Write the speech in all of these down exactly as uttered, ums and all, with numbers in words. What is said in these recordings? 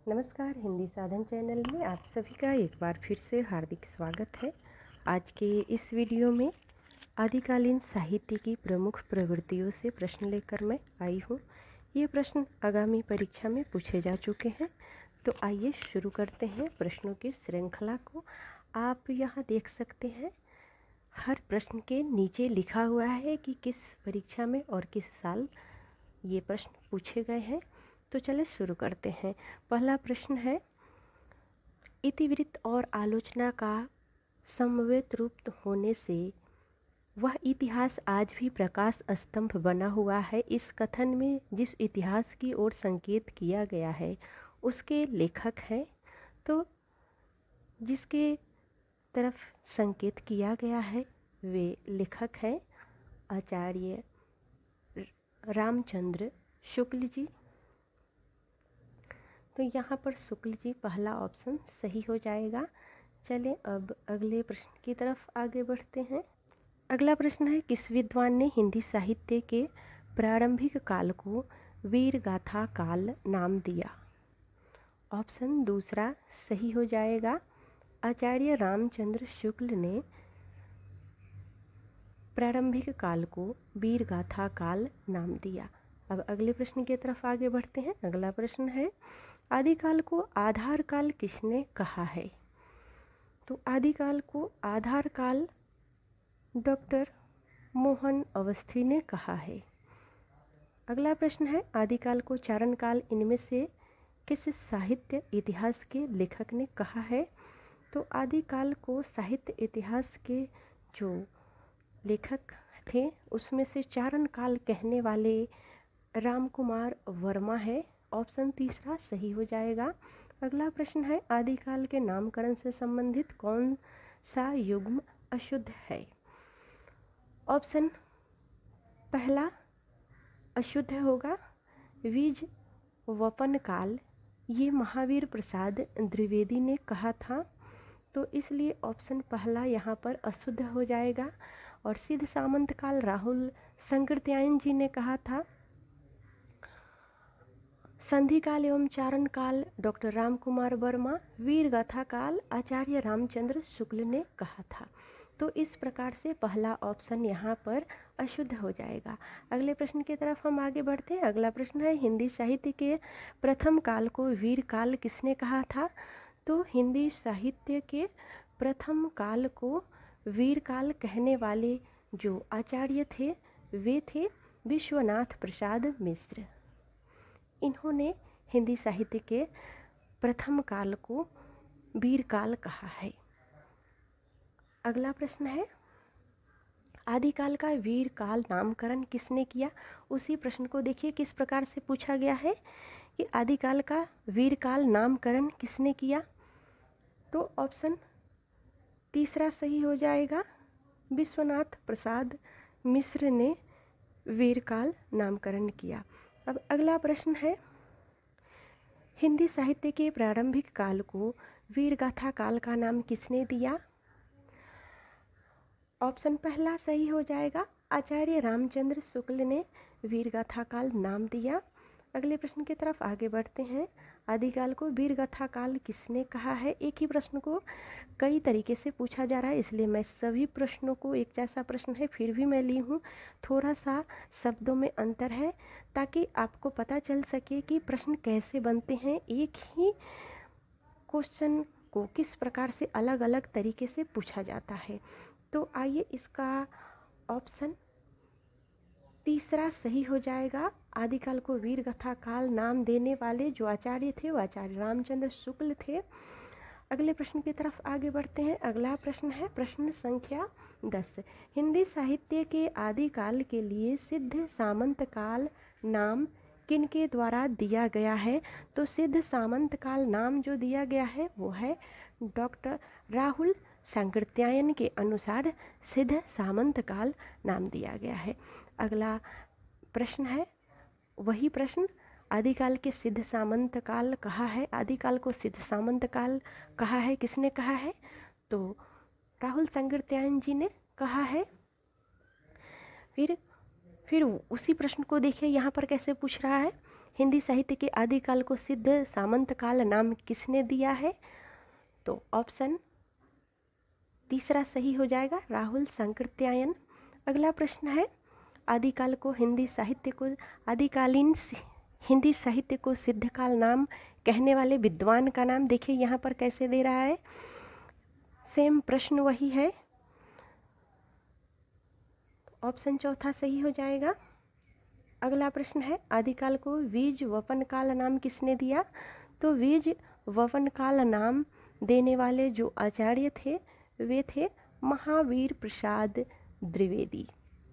नमस्कार, हिंदी साधन चैनल में आप सभी का एक बार फिर से हार्दिक स्वागत है। आज के इस वीडियो में आदिकालीन साहित्य की प्रमुख प्रवृत्तियों से प्रश्न लेकर मैं आई हूँ। ये प्रश्न आगामी परीक्षा में पूछे जा चुके हैं, तो आइए शुरू करते हैं प्रश्नों की श्रृंखला को। आप यहाँ देख सकते हैं, हर प्रश्न के नीचे लिखा हुआ है कि किस परीक्षा में और किस साल ये प्रश्न पूछे गए हैं। तो चलिए शुरू करते हैं। पहला प्रश्न है, इतिवृत्त और आलोचना का समन्वित रूप होने से वह इतिहास आज भी प्रकाश स्तंभ बना हुआ है। इस कथन में जिस इतिहास की ओर संकेत किया गया है उसके लेखक हैं। तो जिसके तरफ संकेत किया गया है वे लेखक हैं आचार्य रामचंद्र शुक्ल जी। तो यहाँ पर शुक्ल जी पहला ऑप्शन सही हो जाएगा। चलें अब अगले प्रश्न की तरफ आगे बढ़ते हैं। अगला प्रश्न है, किस विद्वान ने हिंदी साहित्य के प्रारंभिक काल को वीर गाथा काल नाम दिया? ऑप्शन दूसरा सही हो जाएगा। आचार्य रामचंद्र शुक्ल ने प्रारंभिक काल को वीर गाथा काल नाम दिया। अब अगले प्रश्न की तरफ आगे बढ़ते हैं। अगला प्रश्न है, आदिकाल को आधार काल किसने कहा है? तो आदिकाल को आधार काल डॉक्टर मोहन अवस्थी ने कहा है। अगला प्रश्न है, आदिकाल को चारण काल इनमें से किस साहित्य इतिहास के लेखक ने कहा है? तो आदिकाल को साहित्य इतिहास के जो लेखक थे उसमें से चारण काल कहने वाले राम कुमार वर्मा है। ऑप्शन तीसरा सही हो जाएगा। अगला प्रश्न है, आदिकाल के नामकरण से संबंधित कौन सा युग्म अशुद्ध है? ऑप्शन पहला अशुद्ध होगा विज वपन काल, ये महावीर प्रसाद द्विवेदी ने कहा था, तो इसलिए ऑप्शन पहला यहाँ पर अशुद्ध हो जाएगा। और सिद्ध सामंत काल राहुल संकृत्यायन जी ने कहा था। संधि काल एवं चारण काल डॉक्टर राम कुमार वर्मा, वीर गाथा काल आचार्य रामचंद्र शुक्ल ने कहा था। तो इस प्रकार से पहला ऑप्शन यहाँ पर अशुद्ध हो जाएगा। अगले प्रश्न की तरफ हम आगे बढ़ते हैं। अगला प्रश्न है, हिंदी साहित्य के प्रथम काल को वीर काल किसने कहा था? तो हिंदी साहित्य के प्रथम काल को वीर काल कहने वाले जो आचार्य थे वे थे विश्वनाथ प्रसाद मिश्र। इन्होंने हिंदी साहित्य के प्रथम काल को वीर काल कहा है। अगला प्रश्न है, आदिकाल का वीर काल नामकरण किसने किया? उसी प्रश्न को देखिए किस प्रकार से पूछा गया है कि आदिकाल का वीर काल नामकरण किसने किया? तो ऑप्शन तीसरा सही हो जाएगा, विश्वनाथ प्रसाद मिश्र ने वीर काल नामकरण किया। अब अगला प्रश्न है, हिंदी साहित्य के प्रारंभिक काल को वीर गाथा काल का नाम किसने दिया? ऑप्शन पहला सही हो जाएगा, आचार्य रामचंद्र शुक्ल ने वीर गाथा काल नाम दिया। अगले प्रश्न की तरफ आगे बढ़ते हैं। आदिकाल को वीर गाथा काल किसने कहा है? एक ही प्रश्न को कई तरीके से पूछा जा रहा है, इसलिए मैं सभी प्रश्नों को, एक जैसा प्रश्न है फिर भी मैं ली हूँ, थोड़ा सा शब्दों में अंतर है ताकि आपको पता चल सके कि प्रश्न कैसे बनते हैं। एक ही क्वेश्चन को किस प्रकार से अलग अलग तरीके से पूछा जाता है। तो आइए इसका ऑप्शन तीसरा सही हो जाएगा। आदिकाल को वीर गाथा काल नाम देने वाले जो आचार्य थे वो आचार्य रामचंद्र शुक्ल थे। अगले प्रश्न की तरफ आगे बढ़ते हैं। अगला प्रश्न है प्रश्न संख्या दस, हिंदी साहित्य के आदिकाल के लिए सिद्ध सामंत काल नाम किनके द्वारा दिया गया है? तो सिद्ध सामंत काल नाम जो दिया गया है वो है डॉक्टर राहुल संकृत्यायन के अनुसार सिद्ध सामंत काल नाम दिया गया है। अगला प्रश्न है वही प्रश्न, आदिकाल के सिद्ध सामंत काल कहा है? आदिकाल को सिद्ध सामंत काल कहा है, किसने कहा है? तो राहुल संकृत्यायन जी ने कहा है। फिर फिर उसी प्रश्न को देखिए यहाँ पर कैसे पूछ रहा है हिंदी साहित्य के आदिकाल को सिद्ध सामंत काल नाम किसने दिया है? तो ऑप्शन तीसरा सही हो जाएगा, राहुल सांकृत्यायन। अगला प्रश्न है, आदिकाल को हिंदी साहित्य को आदिकालीन हिंदी साहित्य को सिद्धकाल नाम कहने वाले विद्वान का नाम। देखिए यहाँ पर कैसे दे रहा है, सेम प्रश्न वही है, ऑप्शन चौथा सही हो जाएगा। अगला प्रश्न है, आदिकाल को बीज वपन काल नाम किसने दिया? तो बीज वपन काल नाम देने वाले जो आचार्य थे वे थे महावीर प्रसाद द्विवेदी।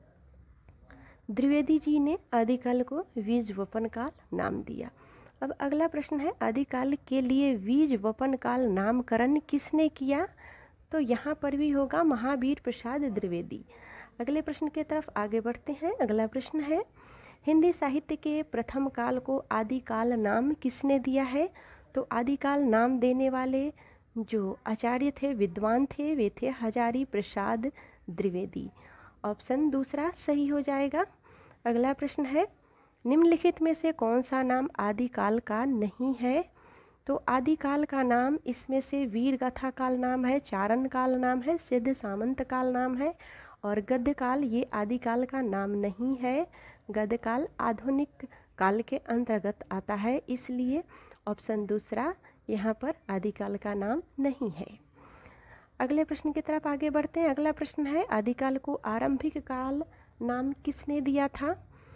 द्विवेदी जी ने आदिकाल को बीज वपन काल नाम दिया। अब अगला प्रश्न है, आदिकाल के लिए बीज वपन काल नामकरण किसने किया? तो यहाँ पर भी होगा महावीर प्रसाद द्विवेदी। अगले प्रश्न की तरफ आगे बढ़ते हैं। अगला प्रश्न है, हिंदी साहित्य के प्रथम काल को आदिकाल नाम किसने दिया है? तो आदिकाल नाम देने वाले जो आचार्य थे, विद्वान थे, वे थे हजारी प्रसाद द्विवेदी। ऑप्शन दूसरा सही हो जाएगा। अगला प्रश्न है, निम्नलिखित में से कौन सा नाम आदिकाल का नहीं है? तो आदिकाल का नाम इसमें से वीर गाथा काल नाम है, चारण काल नाम है, सिद्ध सामंत काल नाम है और गद्य काल, ये आदिकाल का नाम नहीं है। गद्य काल आधुनिक काल के अंतर्गत आता है, इसलिए ऑप्शन दूसरा यहाँ पर आदिकाल का नाम नहीं है। अगले प्रश्न की तरफ आगे बढ़ते हैं। अगला प्रश्न है, आदिकाल को आरंभिक काल नाम किसने दिया था?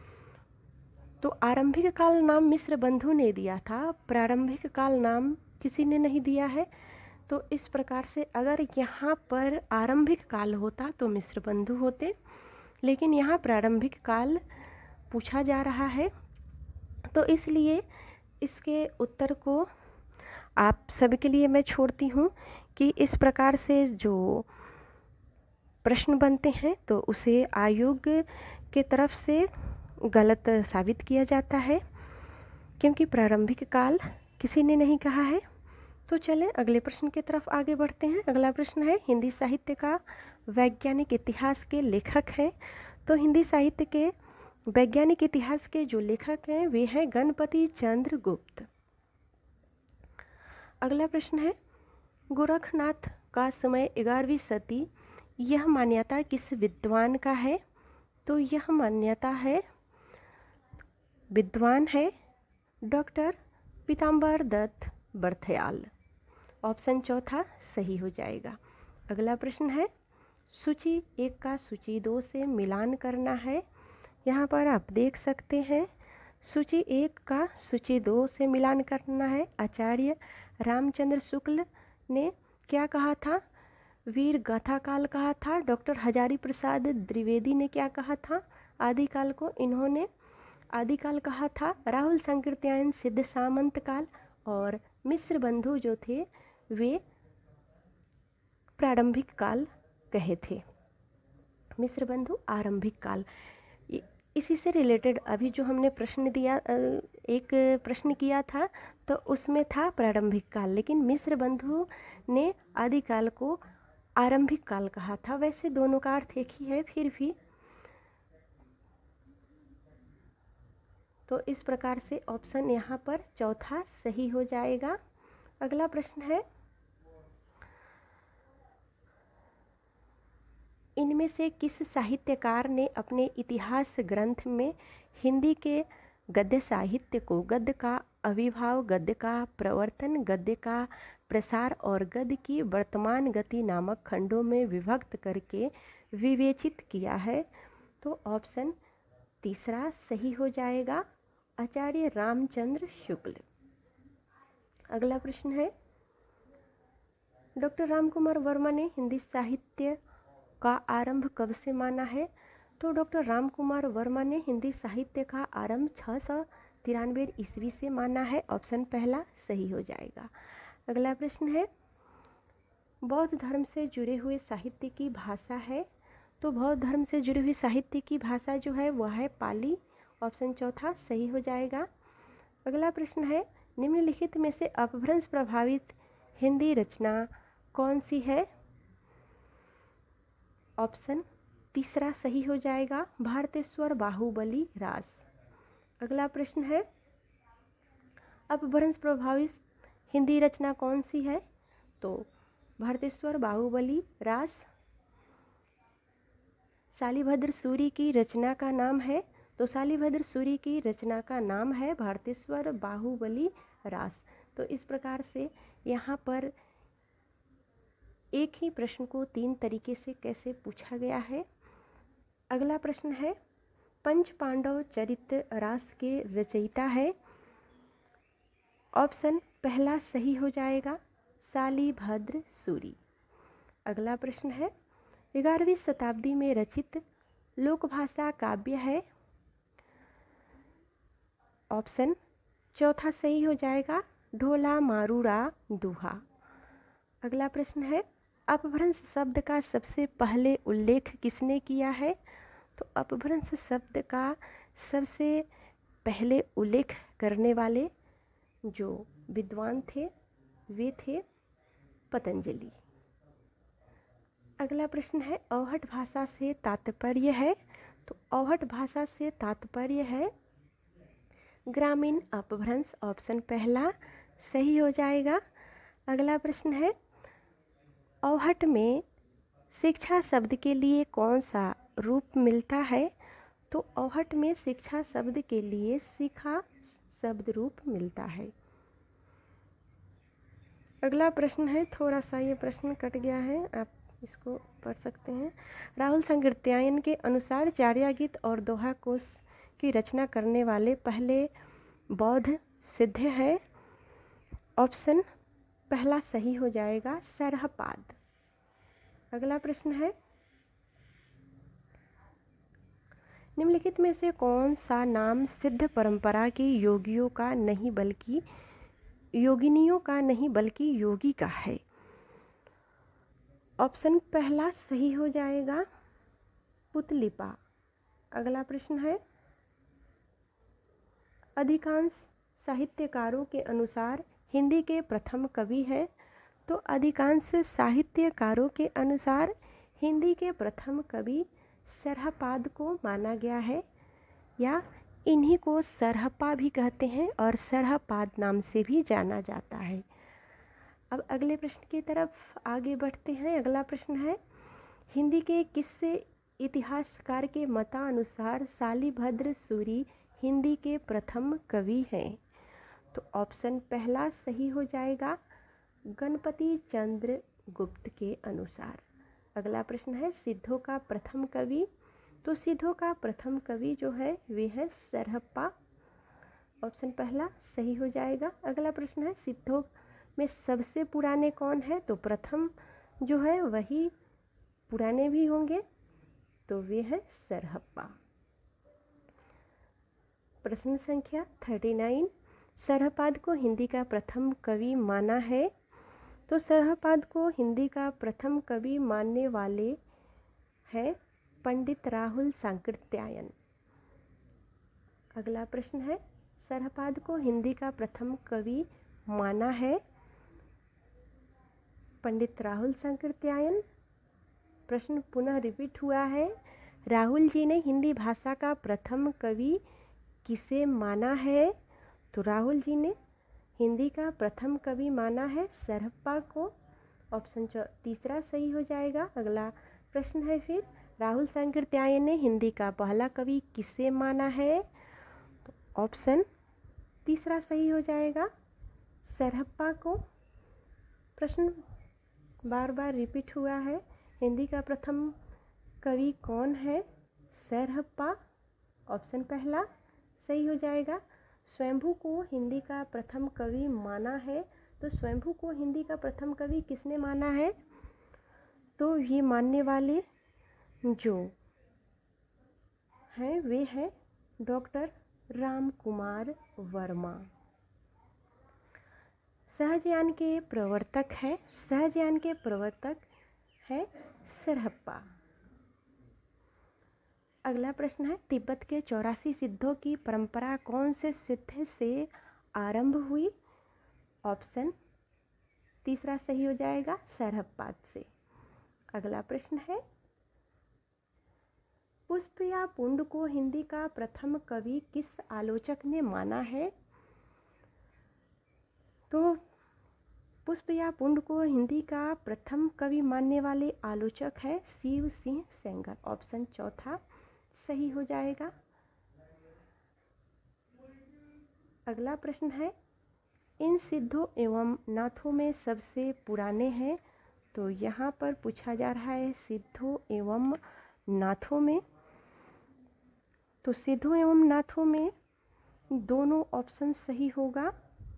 तो आरंभिक काल नाम मिश्र बंधु ने दिया था, प्रारंभिक काल नाम किसी ने नहीं दिया है। तो इस प्रकार से अगर यहाँ पर आरंभिक काल होता तो मिश्र बंधु होते, लेकिन यहाँ प्रारंभिक काल पूछा जा रहा है, तो इसलिए इसके उत्तर को आप सभी के लिए मैं छोड़ती हूँ कि इस प्रकार से जो प्रश्न बनते हैं तो उसे आयोग के तरफ से गलत साबित किया जाता है, क्योंकि प्रारंभिक काल किसी ने नहीं कहा है। तो चलें अगले प्रश्न की तरफ आगे बढ़ते हैं। अगला प्रश्न है, हिंदी साहित्य का वैज्ञानिक इतिहास के लेखक हैं? तो हिंदी साहित्य के वैज्ञानिक इतिहास के जो लेखक हैं वे हैं गणपति चंद्र गुप्त। अगला प्रश्न है, गोरखनाथ का समय ग्यारहवीं सदी, यह मान्यता किस विद्वान का है? तो यह मान्यता है, विद्वान है डॉक्टर पीताम्बर दत्त बर्थयाल। ऑप्शन चौथा सही हो जाएगा। अगला प्रश्न है, सूची एक का सूची दो से मिलान करना है। यहाँ पर आप देख सकते हैं, सूची एक का सूची दो से मिलान करना है। आचार्य रामचंद्र शुक्ल ने क्या कहा था? वीर गाथा काल कहा था। डॉक्टर हजारी प्रसाद द्विवेदी ने क्या कहा था? आदिकाल को इन्होंने आदिकाल कहा था। राहुल सांकृत्यायन सिद्ध सामंत काल और मिश्र बंधु जो थे वे प्रारंभिक काल कहे थे, मिश्र बंधु आरंभिक काल। इसी से रिलेटेड अभी जो हमने प्रश्न दिया, एक प्रश्न किया था, तो उसमें था प्रारंभिक काल, लेकिन मिश्र बंधु ने आदिकाल को आरंभिक काल कहा था। वैसे दोनों का अर्थ एक ही है, फिर भी तो इस प्रकार से ऑप्शन यहाँ पर चौथा सही हो जाएगा। अगला प्रश्न है, इनमें से किस साहित्यकार ने अपने इतिहास ग्रंथ में हिंदी के गद्य साहित्य को गद्य का आविर्भाव, गद्य का प्रवर्तन, गद्य का प्रसार और गद्य की वर्तमान गति नामक खंडों में विभक्त करके विवेचित किया है? तो ऑप्शन तीसरा सही हो जाएगा, आचार्य रामचंद्र शुक्ल। अगला प्रश्न है, डॉक्टर रामकुमार वर्मा ने हिंदी साहित्य का आरंभ कब से माना है? तो डॉक्टर रामकुमार वर्मा ने हिंदी साहित्य का आरंभ छः सौ तिरानवे ईस्वी से माना है। ऑप्शन पहला सही हो जाएगा। अगला प्रश्न है, बौद्ध धर्म से जुड़े हुए साहित्य की भाषा है? तो बौद्ध धर्म से जुड़ी हुई साहित्य की भाषा जो है वह है पाली। ऑप्शन चौथा सही हो जाएगा। अगला प्रश्न है, निम्नलिखित में से अपभ्रंश प्रभावित हिंदी रचना कौन सी है? ऑप्शन तीसरा सही हो जाएगा, भारतेश्वर बाहुबली रास। अगला प्रश्न है, अपभ्रंश प्रभावित हिंदी रचना कौन सी है? तो भारतेश्वर, बाहुबली, रास। शालिभद्र सूरी की रचना का नाम है? तो शालिभद्र सूरी की रचना का नाम है भारतेश्वर, बाहुबली, रास। तो इस प्रकार से यहाँ पर एक ही प्रश्न को तीन तरीके से कैसे पूछा गया है। अगला प्रश्न है, पंच पांडव चरित्र रास के रचयिता है? ऑप्शन पहला सही हो जाएगा, शालिभद्र सूरी। अगला प्रश्न है, ग्यारहवीं शताब्दी में रचित लोकभाषा काव्य है? ऑप्शन चौथा सही हो जाएगा, ढोला मारूड़ा दुहा। अगला प्रश्न है, अपभ्रंश शब्द का सबसे पहले उल्लेख किसने किया है? तो अपभ्रंश शब्द का सबसे पहले उल्लेख करने वाले जो विद्वान थे वे थे पतंजलि। अगला प्रश्न है, अवहट भाषा से तात्पर्य है? तो अवहट भाषा से तात्पर्य है ग्रामीण अपभ्रंश। ऑप्शन पहला सही हो जाएगा। अगला प्रश्न है, अवहट में शिक्षा शब्द के लिए कौन सा रूप मिलता है? तो अवहट में शिक्षा शब्द के लिए शिखा शब्द रूप मिलता है। अगला प्रश्न है, थोड़ा सा ये प्रश्न कट गया है, आप इसको पढ़ सकते हैं। राहुल संकृत्यायन के अनुसार चार्या गीत और दोहा कोश की रचना करने वाले पहले बौद्ध सिद्ध है? ऑप्शन पहला सही हो जाएगा, सरहपाद। अगला प्रश्न है, निम्नलिखित में से कौन सा नाम सिद्ध परंपरा के योगियों का नहीं बल्कि योगिनियों का नहीं बल्कि योगी का है? ऑप्शन पहला सही हो जाएगा, पुतलिपा। अगला प्रश्न है, अधिकांश साहित्यकारों के अनुसार हिंदी के प्रथम कवि हैं? तो अधिकांश साहित्यकारों के अनुसार हिंदी के प्रथम कवि सरहपाद को माना गया है, या इन्हीं को सरहपा भी कहते हैं और सरहपाद नाम से भी जाना जाता है। अब अगले प्रश्न की तरफ आगे बढ़ते हैं। अगला प्रश्न है, हिंदी के किस इतिहासकार के मतानुसार शालिभद्र सूरी हिंदी के प्रथम कवि हैं? तो ऑप्शन पहला सही हो जाएगा, गणपति चंद्र गुप्त के अनुसार। अगला प्रश्न है, सिद्धों का प्रथम कवि? तो सिद्धों का प्रथम कवि जो है वे है सरहप्पा। ऑप्शन पहला सही हो जाएगा। अगला प्रश्न है, सिद्धों में सबसे पुराने कौन है? तो प्रथम जो है वही पुराने भी होंगे, तो वे है सरहप्पा। प्रश्न संख्या थर्टी नाइन, सरहपाद को हिंदी का प्रथम कवि माना है? तो सरहपाद को हिंदी का प्रथम कवि मानने वाले हैं पंडित राहुल सांकृत्यायन। अगला प्रश्न है, सरहपाद को हिंदी का प्रथम कवि माना है पंडित राहुल सांकृत्यायन। प्रश्न पुनः रिपीट हुआ है, राहुल जी ने हिंदी भाषा का प्रथम कवि किसे माना है? तो राहुल जी ने हिंदी का प्रथम कवि माना है सरहप्पा को। ऑप्शन तीसरा सही हो जाएगा। अगला प्रश्न है फिर, राहुल सांकृत्यायन ने हिंदी का पहला कवि किसे माना है? तो ऑप्शन तीसरा सही हो जाएगा, सरहप्पा को। प्रश्न बार बार रिपीट हुआ है, हिंदी का प्रथम कवि कौन है? सरहप्पा। ऑप्शन पहला सही हो जाएगा। स्वयंभू को हिंदी का प्रथम कवि माना है, तो स्वयंभू को हिंदी का प्रथम कवि किसने माना है? तो ये मानने वाले जो हैं वे हैं डॉक्टर राम कुमार वर्मा। सहजयान के प्रवर्तक है सहजयान के प्रवर्तक है सरहप्पा। अगला प्रश्न है, तिब्बत के चौरासी सिद्धों की परंपरा कौन से सिद्ध से आरंभ हुई? ऑप्शन तीसरा सही हो जाएगा, सरहप्पाद से। अगला प्रश्न है, पुष्प या पुंड को हिंदी का प्रथम कवि किस आलोचक ने माना है? तो पुष्प या पुंड को हिंदी का प्रथम कवि मानने वाले आलोचक है शिव सिंह सेंगर। ऑप्शन चौथा सही हो जाएगा। अगला प्रश्न है, इन सिद्धों एवं नाथों में सबसे पुराने हैं। तो यहाँ पर पूछा जा रहा है सिद्धों एवं नाथों में। तो सिद्धों एवं नाथों में दोनों ऑप्शन सही होगा,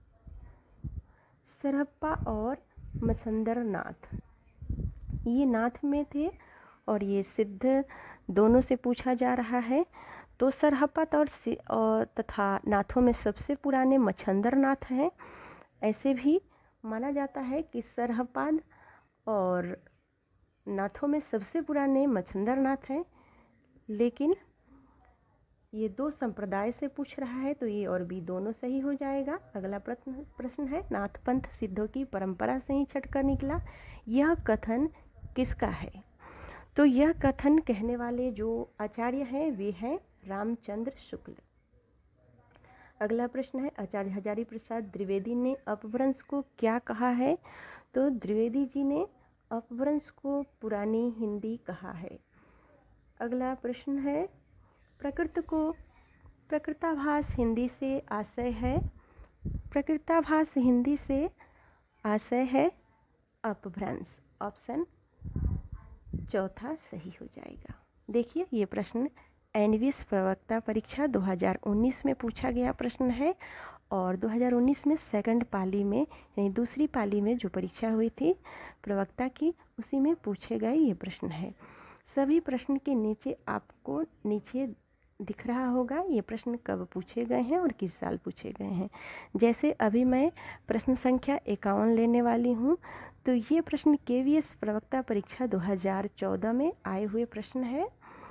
सरहप्पा और मच्छंदर नाथ। ये नाथ में थे और ये सिद्ध दोनों से पूछा जा रहा है। तो सरहप्पा और, और तथा नाथों में सबसे पुराने मच्छंदर नाथ हैं। ऐसे भी माना जाता है कि सरहप्पा और नाथों में सबसे पुराने मच्छंदर नाथ हैं, लेकिन ये दो संप्रदाय से पूछ रहा है तो ये और भी दोनों सही हो जाएगा। अगला प्रश्न प्रश्न है, नाथ पंथ सिद्धों की परंपरा से ही छटकर निकला, यह कथन किसका है? तो यह कथन कहने वाले जो आचार्य हैं वे हैं रामचंद्र शुक्ल। अगला प्रश्न है, आचार्य हजारी प्रसाद द्विवेदी ने अपभ्रंश को क्या कहा है? तो द्विवेदी जी ने अपभ्रंश को पुरानी हिंदी कहा है। अगला प्रश्न है, प्रकृत को प्रकृताभास हिंदी से आशय है। प्रकृताभास हिंदी से आशय है अपभ्रंश। ऑप्शन चौथा सही हो जाएगा। देखिए, ये प्रश्न एनवीएस प्रवक्ता परीक्षा दो हज़ार उन्नीस में पूछा गया प्रश्न है और दो हज़ार उन्नीस में सेकंड पाली में यानी दूसरी पाली में जो परीक्षा हुई थी प्रवक्ता की, उसी में पूछे गए ये प्रश्न है। सभी प्रश्न के नीचे आपको नीचे दिख रहा होगा ये प्रश्न कब पूछे गए हैं और किस साल पूछे गए हैं। जैसे अभी मैं प्रश्न संख्या इक्यावन लेने वाली हूँ, तो ये प्रश्न केवीएस प्रवक्ता परीक्षा दो हज़ार चौदह में आए हुए प्रश्न है।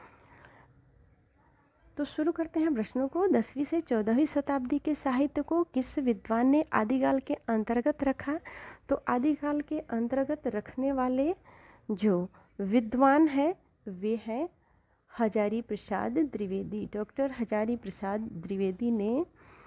तो शुरू करते हैं प्रश्नों को। दसवीं से चौदहवीं शताब्दी के साहित्य को किस विद्वान ने आदिकाल के अंतर्गत रखा? तो आदिकाल के अंतर्गत रखने वाले जो विद्वान हैं वे हैं हजारी प्रसाद द्विवेदी। डॉक्टर हजारी प्रसाद द्विवेदी ने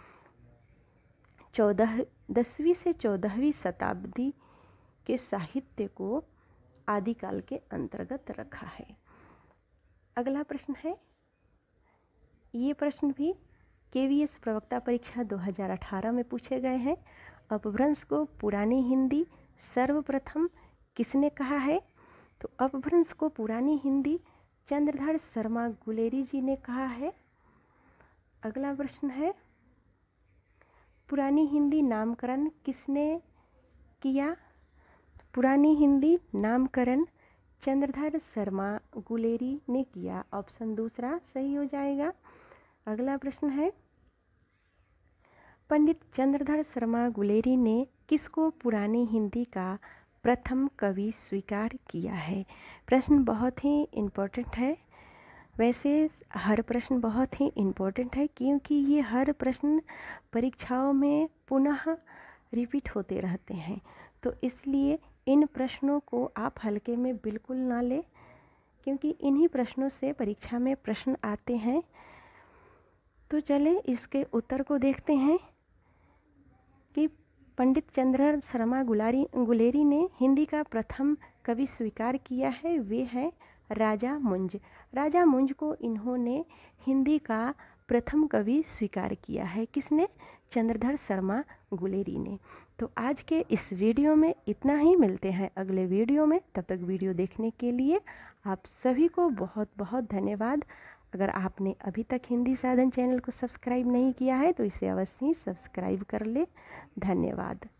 चौदह दसवीं से चौदहवीं शताब्दी के साहित्य को आदिकाल के अंतर्गत रखा है। अगला प्रश्न है, ये प्रश्न भी केवीएस प्रवक्ता परीक्षा दो हज़ार अठारह में पूछे गए हैं। अपभ्रंश को पुरानी हिंदी सर्वप्रथम किसने कहा है? तो अपभ्रंश को पुरानी हिंदी चंद्रधर शर्मा गुलेरी जी ने कहा है। अगला प्रश्न है, पुरानी हिंदी नामकरण किसने किया? पुरानी हिंदी नामकरण चंद्रधर शर्मा गुलेरी ने किया। ऑप्शन दूसरा सही हो जाएगा। अगला प्रश्न है, पंडित चंद्रधर शर्मा गुलेरी ने किसको पुरानी हिंदी का प्रथम कवि स्वीकार किया है? प्रश्न बहुत ही इम्पोर्टेंट है। वैसे हर प्रश्न बहुत ही इम्पोर्टेंट है क्योंकि ये हर प्रश्न परीक्षाओं में पुनः रिपीट होते रहते हैं, तो इसलिए इन प्रश्नों को आप हल्के में बिल्कुल ना लें, क्योंकि इन्हीं प्रश्नों से परीक्षा में प्रश्न आते हैं। तो चलें इसके उत्तर को देखते हैं कि पंडित चंद्रधर शर्मा गुलारी गुलेरी ने हिंदी का प्रथम कवि स्वीकार किया है, वे हैं राजा मुंज। राजा मुंज को इन्होंने हिंदी का प्रथम कवि स्वीकार किया है। किसने? चंद्रधर शर्मा गुलेरी ने। तो आज के इस वीडियो में इतना ही। मिलते हैं अगले वीडियो में, तब तक वीडियो देखने के लिए आप सभी को बहुत बहुत धन्यवाद। अगर आपने अभी तक हिंदी साधन चैनल को सब्सक्राइब नहीं किया है तो इसे अवश्य ही सब्सक्राइब कर ले। धन्यवाद।